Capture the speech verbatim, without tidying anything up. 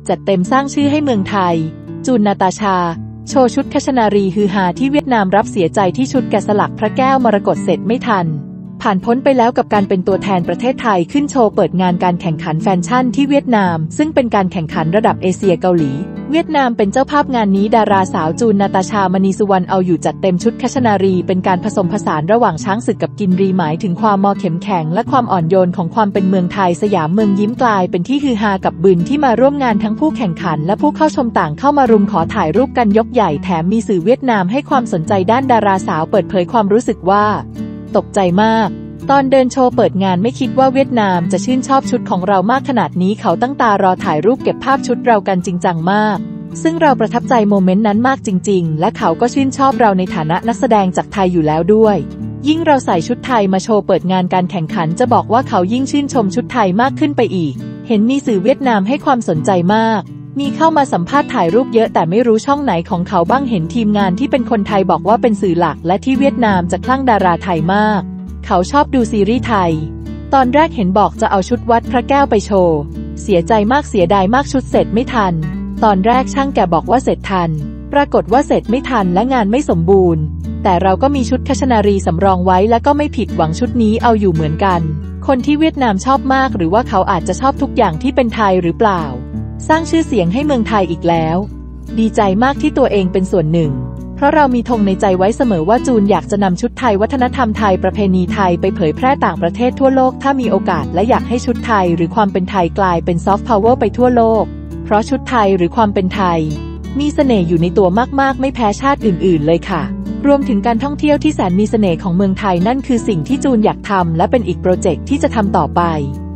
จัดเต็มสร้างชื่อให้เมืองไทยจูนนาตาชาโชว์ชุดคชนารีฮือฮาที่เวียดนามรับเสียใจที่ชุดแกะสลักพระแก้วมรกตเสร็จไม่ทันผ่านพ้นไปแล้วกับการเป็นตัวแทนประเทศไทยขึ้นโชว์เปิดงานการแข่งขันแฟชั่นที่เวียดนามซึ่งเป็นการแข่งขันระดับเอเชียเกาหลีเวียดนามเป็นเจ้าภาพงานนี้ดาราสาวจูนนาตาชามณีสุวรรณเอาอยู่จัดเต็มชุดคชนารีเป็นการผสมผสานระหว่างช้างศึกกับกินรีหมายถึงความมอเข้มแข็งและความอ่อนโยนของความเป็นเมืองไทยสยามเมืองยิ้มกลายเป็นที่ฮือฮากับบึนที่มาร่วมงานทั้งผู้แข่งขันและผู้เข้าชมต่างเข้ามารุมขอถ่ายรูปกันยกใหญ่แถมมีสื่อเวียดนามให้ความสนใจด้านดาราสาวเปิดเผยความรู้สึกว่าตกใจมากตอนเดินโชว์เปิดงานไม่คิดว่าเวียดนามจะชื่นชอบชุดของเรามากขนาดนี้เขาตั้งตารอถ่ายรูปเก็บภาพชุดเรากันจริงจังมากซึ่งเราประทับใจโมเมนต์นั้นมากจริงๆและเขาก็ชื่นชอบเราในฐานะนักแสดงจากไทยอยู่แล้วด้วยยิ่งเราใส่ชุดไทยมาโชว์เปิดงานการแข่งขันจะบอกว่าเขายิ่งชื่นชมชุดไทยมากขึ้นไปอีกเห็นมีสื่อเวียดนามให้ความสนใจมากมีเข้ามาสัมภาษณ์ถ่ายรูปเยอะแต่ไม่รู้ช่องไหนของเขาบ้างเห็นทีมงานที่เป็นคนไทยบอกว่าเป็นสื่อหลักและที่เวียดนามจะคลั่งดาราไทยมากเขาชอบดูซีรีส์ไทยตอนแรกเห็นบอกจะเอาชุดวัดพระแก้วไปโชว์เสียใจมากเสียดายมากชุดเสร็จไม่ทันตอนแรกช่างแกบอกว่าเสร็จทันปรากฏว่าเสร็จไม่ทันและงานไม่สมบูรณ์แต่เราก็มีชุดคชนารีสำรองไว้และก็ไม่ผิดหวังชุดนี้เอาอยู่เหมือนกันคนที่เวียดนามชอบมากหรือว่าเขาอาจจะชอบทุกอย่างที่เป็นไทยหรือเปล่าสร้างชื่อเสียงให้เมืองไทยอีกแล้วดีใจมากที่ตัวเองเป็นส่วนหนึ่งเพราะเรามีธงในใจไว้เสมอว่าจูนอยากจะนำชุดไทยวัฒนธรรมไทยประเพณีไทยไปเผยแพร่ต่างประเทศทั่วโลกถ้ามีโอกาสและอยากให้ชุดไทยหรือความเป็นไทยกลายเป็นซอฟต์พาวเวอร์ไปทั่วโลกเพราะชุดไทยหรือความเป็นไทยมีเสน่ห์อยู่ในตัวมากๆไม่แพ้ชาติอื่นๆเลยค่ะรวมถึงการท่องเที่ยวที่แสนมีเสน่ห์ของเมืองไทยนั่นคือสิ่งที่จูนอยากทำและเป็นอีกโปรเจกต์ที่จะทำต่อไป